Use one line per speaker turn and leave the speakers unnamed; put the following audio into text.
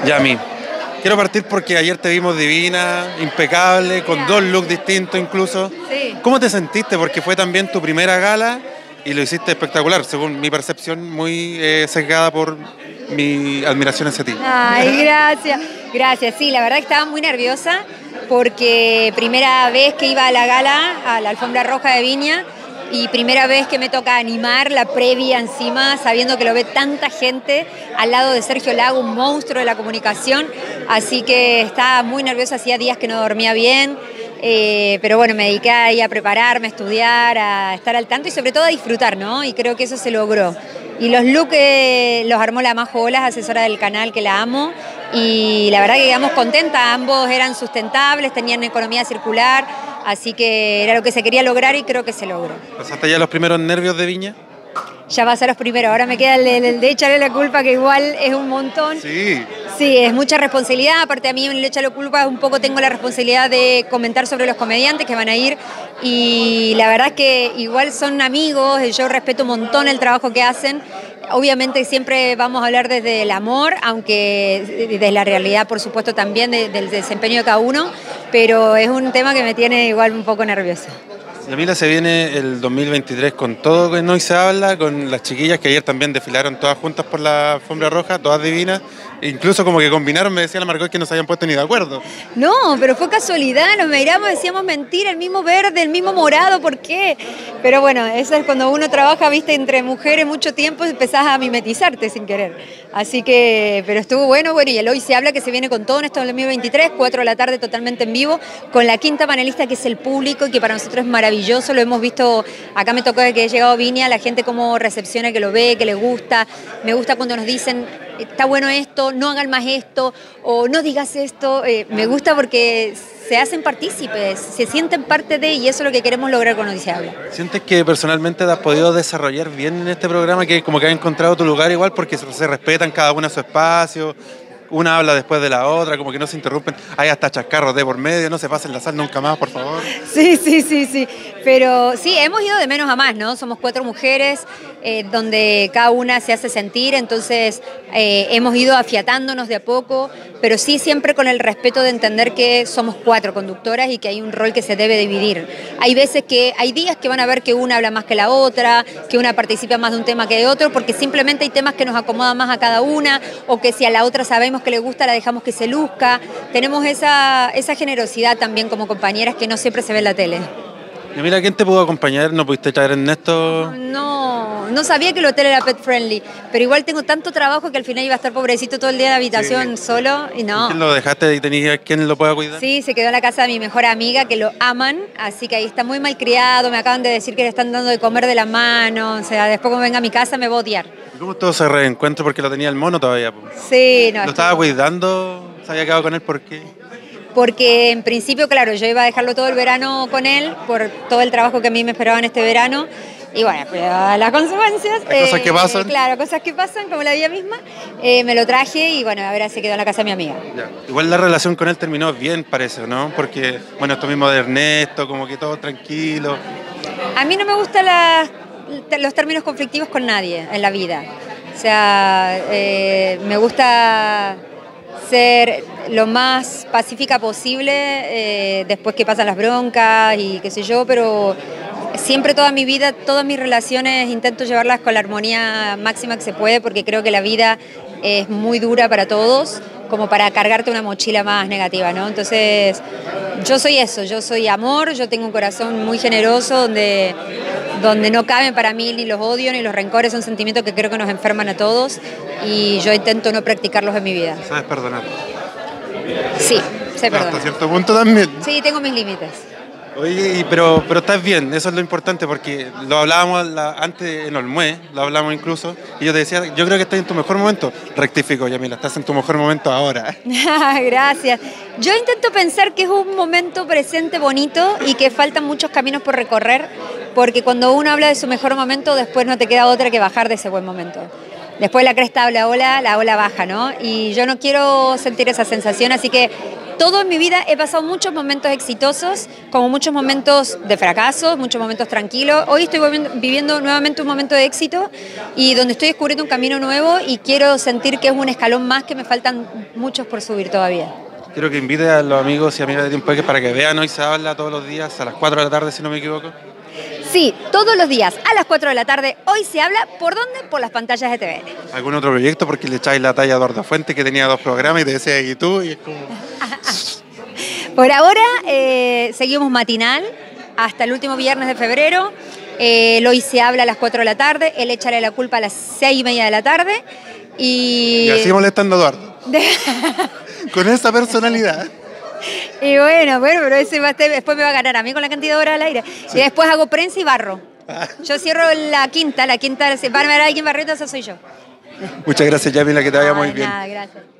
Yami, quiero partir porque ayer te vimos divina, impecable, con dos looks distintos incluso.
Sí.
¿Cómo te sentiste? Porque fue también tu primera gala y lo hiciste espectacular, según mi percepción, muy sesgada por mi admiración hacia ti.
Ay, gracias. Gracias, sí, la verdad que estaba muy nerviosa porque primera vez que iba a la gala, a la alfombra roja de Viña, y primera vez que me toca animar la previa encima, sabiendo que lo ve tanta gente al lado de Sergio Lago, un monstruo de la comunicación, así que estaba muy nerviosa, hacía días que no dormía bien, pero bueno, me dediqué ahí a prepararme, a estudiar, a estar al tanto y sobre todo a disfrutar, ¿no? Y creo que eso se logró. Y los looks los armó la Majo Olas, asesora del canal, que la amo, y la verdad que quedamos contentas, ambos eran sustentables, tenían economía circular, así que era lo que se quería lograr y creo que se logró.
¿Pasaste ya los primeros nervios de Viña?
Ya pasé los primeros, ahora me queda el de echarle la culpa, que igual es un montón.
Sí.
Sí, es mucha responsabilidad, aparte a mí en el echarle la culpa un poco tengo la responsabilidad de comentar sobre los comediantes que van a ir y la verdad es que igual son amigos, yo respeto un montón el trabajo que hacen. Obviamente siempre vamos a hablar desde el amor, aunque desde la realidad, por supuesto, también del desempeño de cada uno, pero es un tema que me tiene igual un poco nerviosa.
Yamila, se viene el 2023 con todo que no se habla, con las chiquillas que ayer también desfilaron todas juntas por la alfombra roja, todas divinas, incluso como que combinaron, me decía la Margot que no se habían puesto ni de acuerdo.
No, pero fue casualidad, nos miramos, decíamos mentira, el mismo verde, el mismo morado, ¿por qué? Pero bueno, eso es cuando uno trabaja, viste, entre mujeres mucho tiempo, empezás a mimetizarte sin querer. Así que, pero estuvo bueno, y el hoy se habla que se viene con todo en esto del 2023, 4 de la tarde totalmente en vivo, con la quinta panelista que es el público y que para nosotros es maravilloso, lo hemos visto, acá me tocó que he llegado a Viña, la gente cómo recepciona, que lo ve, que le gusta, me gusta cuando nos dicen, está bueno esto, no hagan más esto, o no digas esto, me gusta porque se hacen partícipes, se sienten parte de, y eso es lo que queremos lograr con Hoy se habla.
¿Sientes que personalmente te has podido desarrollar bien en este programa, que como que has encontrado tu lugar igual porque se respetan cada una su espacio? Una habla después de la otra, como que no se interrumpen. Hay hasta chascarros de por medio, no se pasen la sal nunca más, por favor.
Sí. Pero sí, hemos ido de menos a más, ¿no? Somos 4 mujeres, donde cada una se hace sentir, entonces hemos ido afiatándonos de a poco, pero sí siempre con el respeto de entender que somos 4 conductoras y que hay un rol que se debe dividir. Hay veces que, hay días que van a ver que una habla más que la otra, que una participa más de un tema que de otro, porque simplemente hay temas que nos acomodan más a cada una, o que si a la otra sabemos que le gusta, la dejamos que se luzca. Tenemos esa generosidad también como compañeras que no siempre se ve en la tele.
Y mira, ¿quién te pudo acompañar? ¿No pudiste traer a Ernesto?
No sabía que el hotel era pet friendly, pero igual tengo tanto trabajo que al final iba a estar pobrecito todo el día en la habitación solo y no.
¿Quién lo dejaste y tenías quién lo pueda cuidar?
Sí, se quedó en la casa de mi mejor amiga, que lo aman, así que ahí está muy mal criado, me acaban de decir que le están dando de comer de la mano, o sea, después cuando venga a mi casa me va a odiar.
¿Cómo todo ese reencuentro? Porque lo tenía el mono todavía.
Sí, no.
¿Lo estaba cuidando? ¿Se había quedado con él? ¿Por qué?
Porque en principio, claro, yo iba a dejarlo todo el verano con él, por todo el trabajo que a mí me esperaba en este verano. Y bueno, pero las consecuencias...
Hay cosas que pasan.
Claro, cosas que pasan, como la vida misma. Me lo traje y bueno, ahora se quedó en la casa de mi amiga.
Ya. Igual la relación con él terminó bien, parece, ¿no? Porque, bueno, esto mismo de Ernesto, como que todo tranquilo.
A mí no me gustan los términos conflictivos con nadie en la vida. O sea, me gusta ser lo más pacífica posible después que pasan las broncas y qué sé yo, pero siempre toda mi vida, todas mis relaciones intento llevarlas con la armonía máxima que se puede porque creo que la vida es muy dura para todos como para cargarte una mochila más negativa, ¿no? Entonces, yo soy eso, yo soy amor, yo tengo un corazón muy generoso donde no caben para mí ni los odios ni los rencores, son sentimientos que creo que nos enferman a todos y yo intento no practicarlos en mi vida.
¿Sabes perdonar?
Sí, sé perdonar.
Hasta cierto punto también.
Sí, tengo mis límites.
Oye, pero estás bien, eso es lo importante porque lo hablábamos antes en Olmué, lo hablamos incluso, y yo te decía, yo creo que estás en tu mejor momento. Rectifico, Yamila, estás en tu mejor momento ahora.
Gracias. Yo intento pensar que es un momento presente bonito y que faltan muchos caminos por recorrer, porque cuando uno habla de su mejor momento, después no te queda otra que bajar de ese buen momento. Después la cresta habla la ola baja, ¿no? Y yo no quiero sentir esa sensación, así que todo en mi vida he pasado muchos momentos exitosos, como muchos momentos de fracaso, muchos momentos tranquilos. Hoy estoy viviendo nuevamente un momento de éxito y donde estoy descubriendo un camino nuevo y quiero sentir que es un escalón más que me faltan muchos por subir todavía.
Quiero que invite a los amigos y amigas de Tiempo X para que vean Hoy se habla todos los días a las 4 de la tarde, si no me equivoco.
Sí, todos los días a las 4 de la tarde, Hoy se habla, ¿por dónde? Por las pantallas de TVN.
¿Algún otro proyecto? Porque le echáis la talla a Eduardo Fuente, que tenía 2 programas y te decía y tú, y es como...
Por ahora seguimos matinal hasta el último viernes de febrero. Hoy se habla a las 4 de la tarde, él échale la culpa a las 6:30 de la tarde. Y
así molestando a Eduardo. Con esa personalidad.
Y bueno, pero ese después me va a ganar a mí con la cantidad de horas al aire. Sí. Y después hago prensa y barro. Yo cierro la quinta, si va a haber alguien barriendo, esa soy yo.
Muchas gracias, Yamila, que te vaya muy bien.
Nada, gracias.